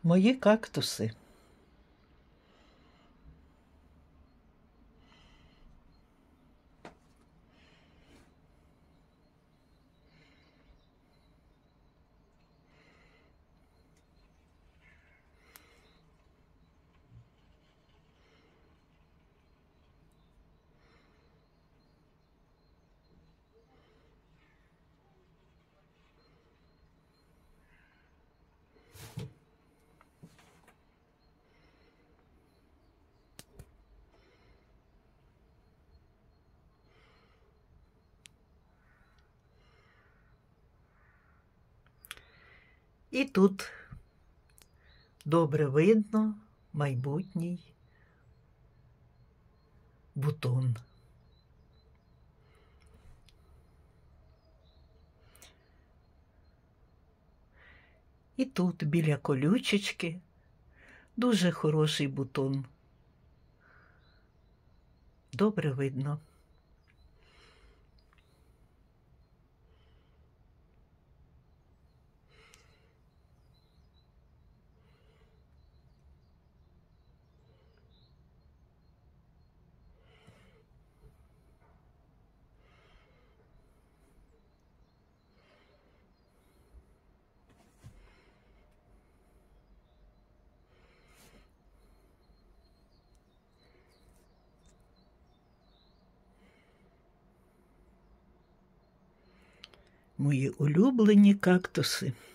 Мої кактуси. І тут добре видно майбутній бутон. І тут біля колючечки дуже хороший бутон. Добре видно. Мої улюблені кактуси.